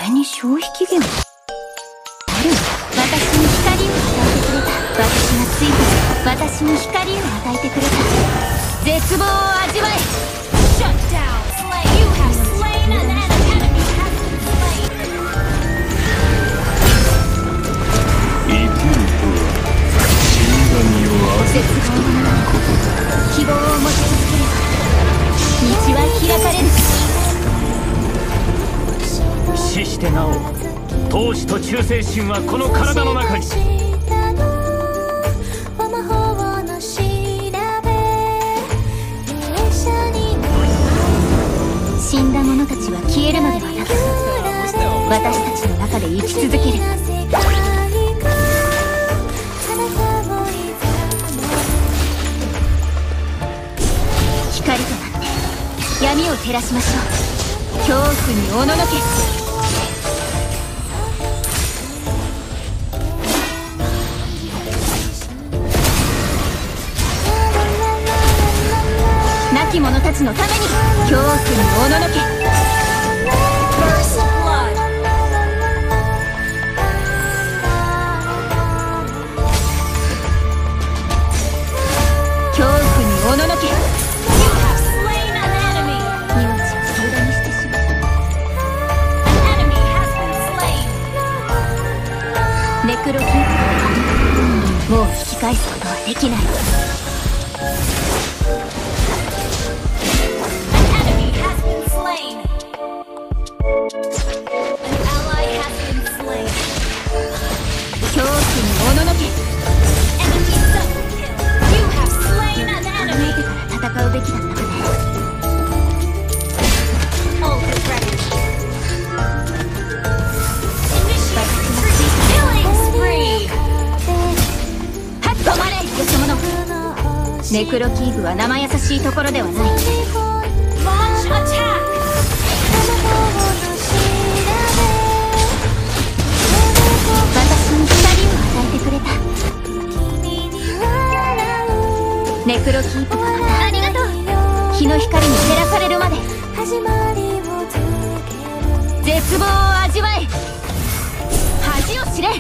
れに消費期限はあるの？私に光を与えてくれた。私がついて私に光を与えてくれた。絶望を味わえ。絶望のまま希望を持ち続ければ道は開かれる。 死してなお闘志と忠誠心はこの体の中に。 死んだ者たちは消えるのではなく私たちの中で生き続ける。光となって闇を照らしましょう。恐怖におののけ。亡き者たちのために恐怖におののけ。恐怖におののけ。ネクロキープもう引き返すことはできない。恐怖におののけ。考えてから戦うべきだったわね。ネクロキーブは生優しいところではない。私に光を与えてくれた。ネクロキーブはまたありがとう。日の光に照らされるまで絶望を味わえ。恥を知れ。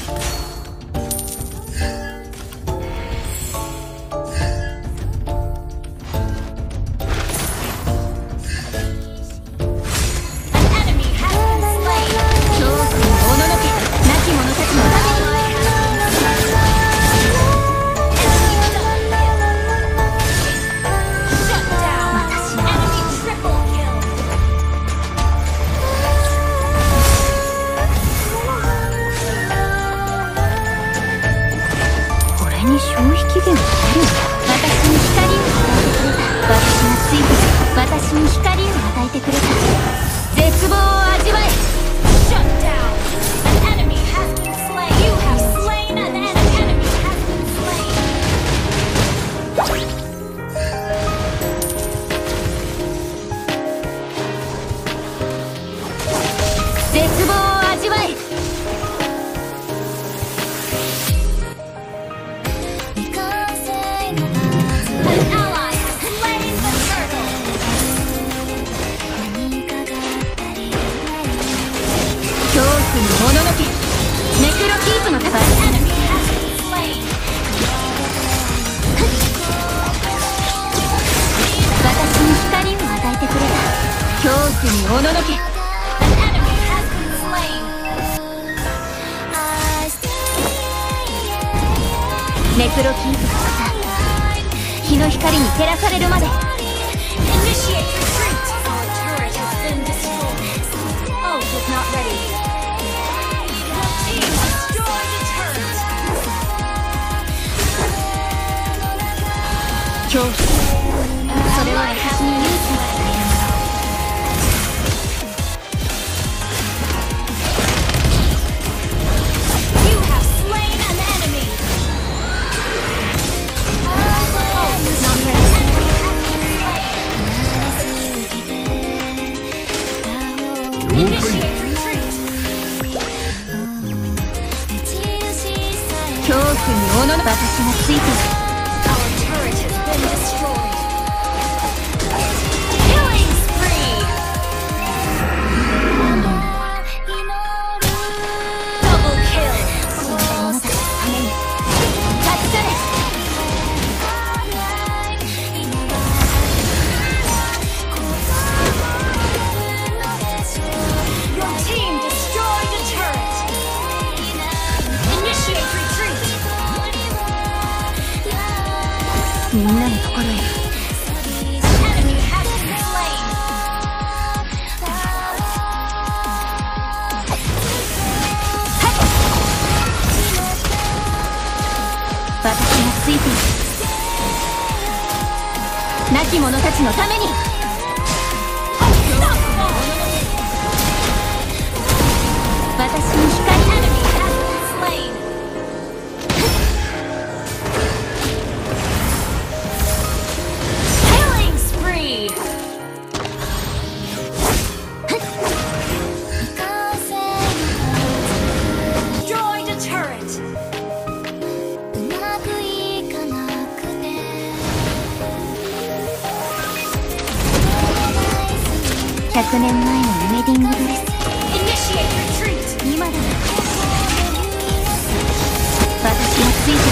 消費期限があるの？私に光を与えてくれた。私がついて私に光を与えてくれた。絶望を味わえ。絶望を味わえ。恐怖におののけ。ネクロキープの戦い。私に光を与えてくれた。恐怖におののけ。ネクロキープがまた日の光に照らされるまで恐怖、それは私に勇気を与えるもの。恐怖におのの私がついている。 ついている。亡き者たちのために。私に光。100年前のウェディングドレス。今だな。私がついてる。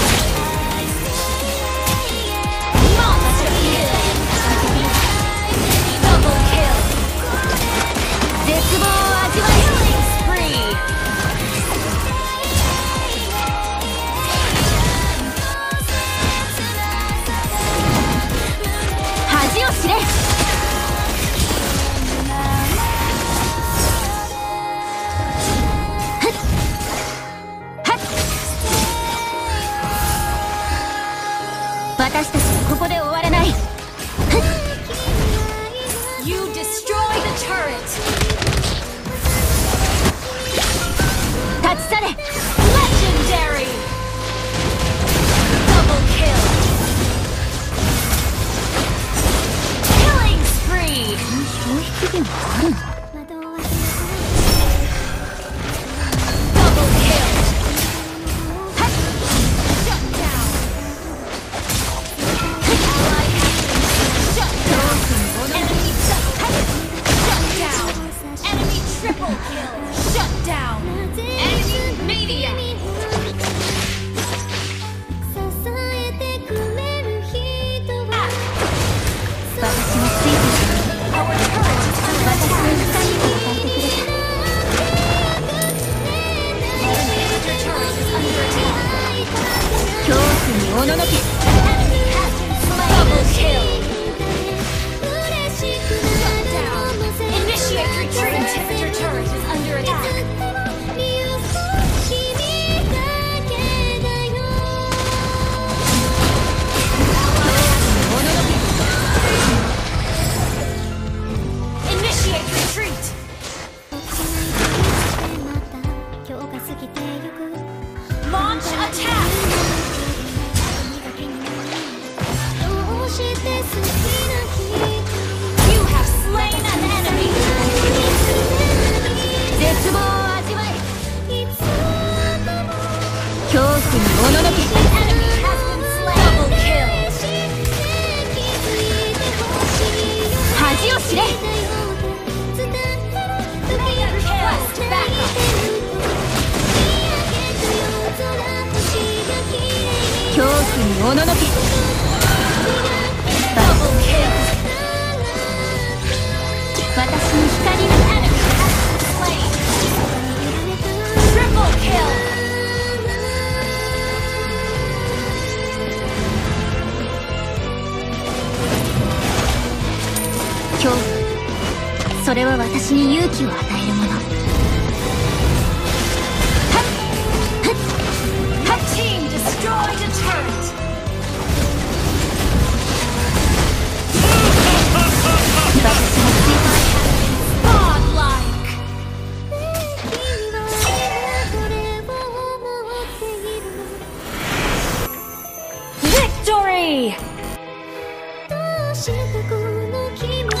絶望を味わえ。恥を知れ。私たちはここで終わらない。 You destroy the turret. 立ち去れ。 Legendary. Double kill. Killing spree. 消費期限はあるの ？Double kill. Shut down. Enemy triple kill! Shut down! Enemy media! 私もついてる。 Our turret is 私 under に attack! 光を与えてくれた。 Your turret is under attack! 恐怖におののけ。 Enemy has been slain! Double kill! Shut down! Initiate retreat! Your turret is under attack! Initiate retreat! Launch attack! You have slain an enemy! 絶望を味わえ。恐怖におののけ。 Enemy has been slain! Double kill! 恥を知れ。 Request backup! 恐怖におののけ。 Double kill! 私に光を。 Enemy has been slain! Triple kill! 恐怖。それは私に勇気を与えるもの。 Team destroyed a turret! Godlike! Victory!